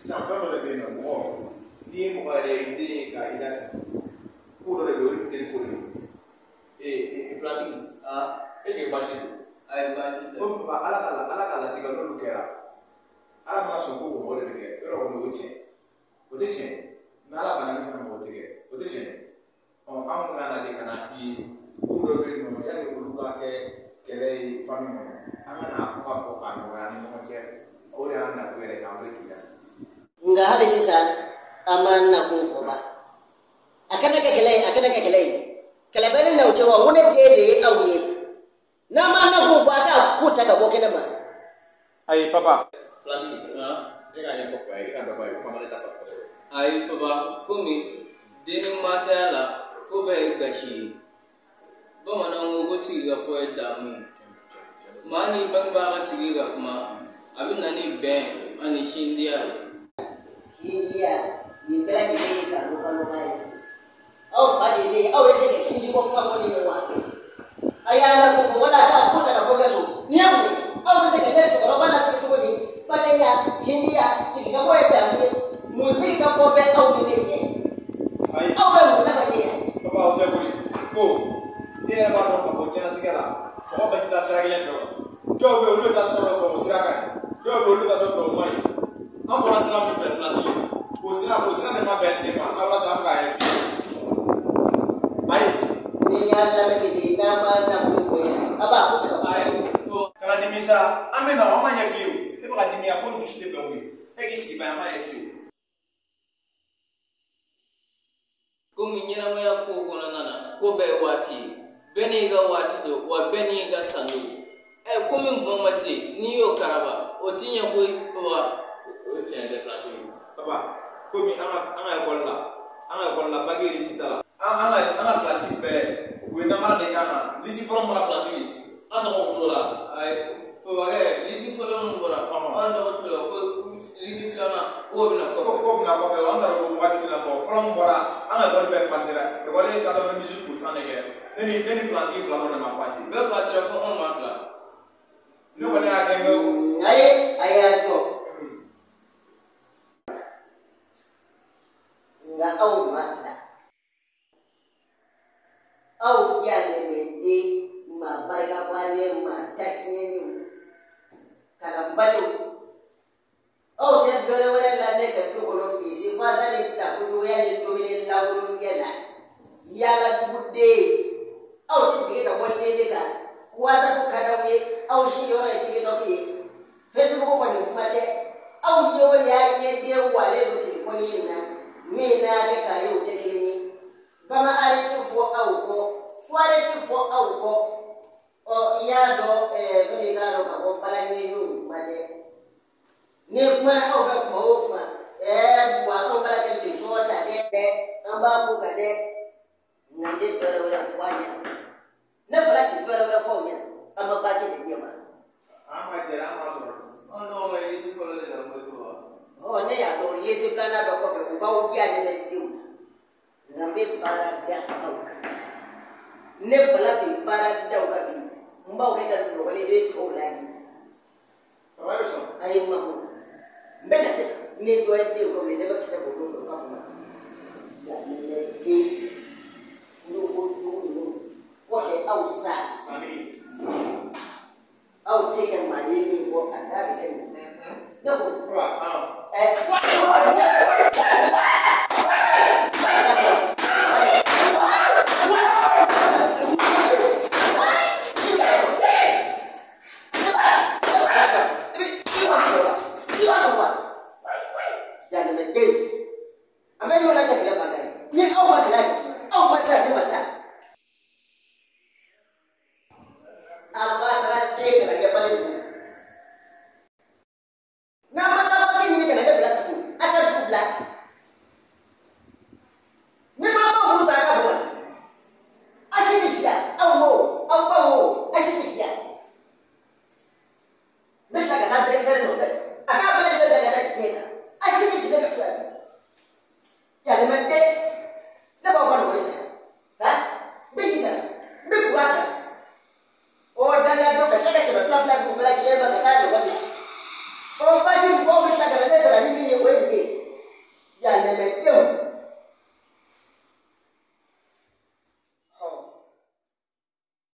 sans faire le bien au monde. Ni moi les idées car il a si pour le vérifier pour lui et planning est-ce que bâché ay bâché comme ba ala tiga no lukera ala ma so ko mo le ke ero ko o te che na ala bana mi fa mo te ke o te che on am na de kana fi ko do be no ya le ko luka ke le famille mo ama na ko fo ka no ya no che o le ana ko le ka mo ki das nga hade sisa aman na kun ko ba akana ka kele kala bari na utewa ngune dede auye na ma na ko ba ka kuta ka boke na ma ay papa planning e ga ya ko e ga ba ko ma le ta fa ko ay papa kumi deni masala ko be gashi ba mana ngo go siga fo dami mani banga ga siga kuma abin nani ben ani shindia iya ni bela ni ka lo mai au fadi ni au ese ke shinji ko kwa ni wa ayala ko wala ka kuta na boga so ni amni au ese ke neto ko bana se ko ni padenya shindia siga ko eta muziki ka ko be au ni neje au be mu na fadi papa o te ko ni e ba no ko tena tigala ko ba ti da sara ke to do be o ta sara fo musaka do be o ta do fo mai amora sala mi fe plati ko sira de ma be se ma awla ta ka e ai ni yalla be di na ma na ku ko aba ku ta ai kana dimisa amena wa ma ye fiu e ba dimia ko ndu shite be wi e ki si ba ma ye fiu ko minyana mo ya ko ko nana ko be wati beni ga wati do wa beni ga sanu e ko min bo ma se ni yo karaba o tinya ko wa o tinya de plati papa ko mi anga ko la bageri sitala anga classique be we na mara de kana lisi from mara plati anda ko to la ay to wage lisi folon mbora anda ko to la ko lisi flana ko bina ko fe anda ko wati bina ko from mbora anga ko be pasera e wale 98% de ke neni plati flana na ma pasi be pasera ko on ma fla no wale a kengo ayato nga au manda au yale mende ma barga wale ma taknyeni kalambalo au te dore wala la ne ka ko no bisi kwasa ni ta ko yale do ni la wulu ngela yala budde au te tige ka wale de ka wasa ko kada we au shi yo e tige to ki facebook ko ni kuma te au yo ya ye de wale do ki ko ni na me na ga ka yo te kilini bama areti fo au ko soirée fo au ko o ya do vele ga ro ka ko pala ni no made ne kuma na au ka ko kuma wa au pala ke li so ta de amba ku ka de na de dore wala kwa ni na pala ti dore wala ko ni amba ba ti de ma ama de ama so on no me isi folo de la mo ko o ne ya do lesi plana do ko be ko ba u dia ne de du na be bara da au ne bala bi bara da ka bi mbaw ke da do wala de ko la ni ayo so ay ma ko be na se ne do e de ko ne ba kisa ko do ka fa ya ne